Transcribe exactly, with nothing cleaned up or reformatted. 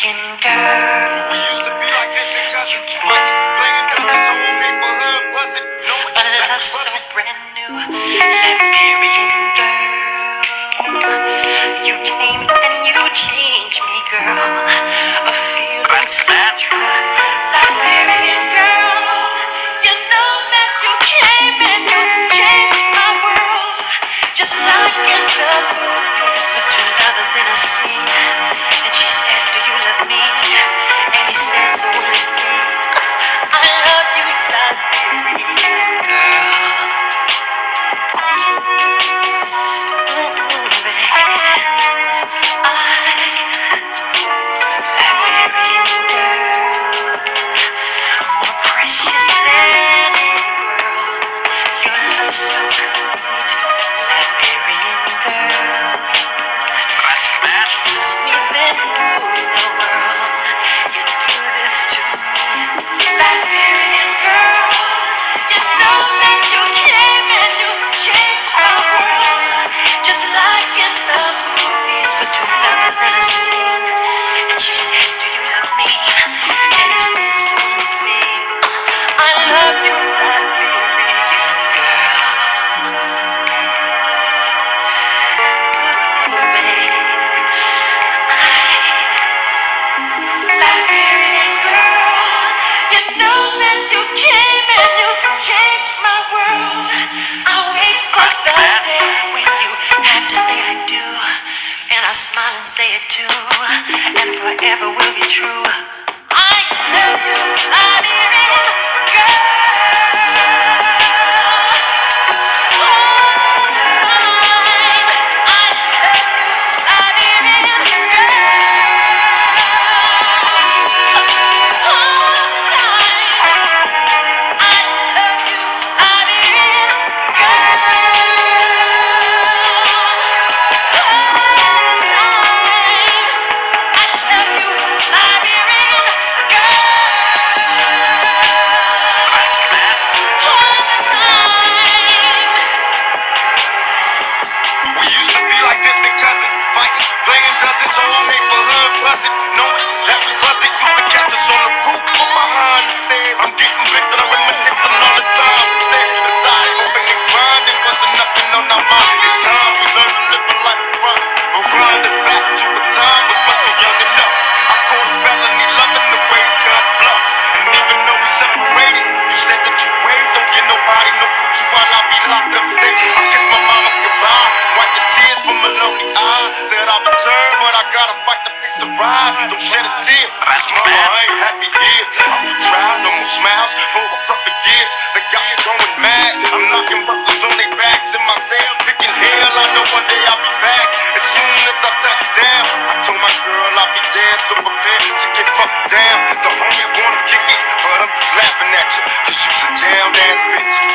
Liberian girl. We used to be like this because it's fighting, playing dozens, whole neighborhood wasn't knowing But love's so brand new. Liberian girl, you came and you changed me, girl. A feeling so true. Liberian girl, you know that you came and you changed my world. Just like in the movies, with two lovers in a scene, and she says, do you love me? And he says, so is me. I love you, Liberian girl. Mm-mm, baby. I, Liberian girl, more precious than a pearl. Your love so complete, Liberian girl. Kiss me, then move the world. You do this to me, Liberian girl. You know that you came and you changed my world. Just like in the movies, with two lovers in a scene, and she says, do you love me? And he says, so is me. I love you, Liberian girl. Ooh, baby. Liberian girl, you know that you came and you changed my world. I wait for the day when you have to say I do, and I smile and say it too, and forever will be true. I love you, Liberian girl. All the time, I love you, Liberian We used to be like distant cousins, fighting, playing dozens, whole neighborhood wasn't knowing that we wasn't. Used to catch us on the roof or behind the stairs. I'm getting bits and I'm reminiscing all the time. Aside, hoping and grinding wasn't nothing on our mind. In time, we learned to live a life of crime. But grinding back to a time was much too young enough. I caught a felony, loving the way guns bluff. And even though we separated, you said that you waited. Don't get nobody no cookies while I be locked up there. I kissed my mama goodbye, wipe the tears from my lonely eyes. Said I'll return, but I gotta fight to fix the ride. Don't shed a tear, that's mama, I ain't happy here. I'm gonna try, no more smiles for a couple years. They got me going mad. I'm knocking buckles on their backs in my cell, thinking hell, I know one day I'll be back. As soon as I touch down, I told my girl I'll be there, so prepare to get fucked down. The homie wanna kick it, but I'm just laughing at you, cause you's a down ass bitch.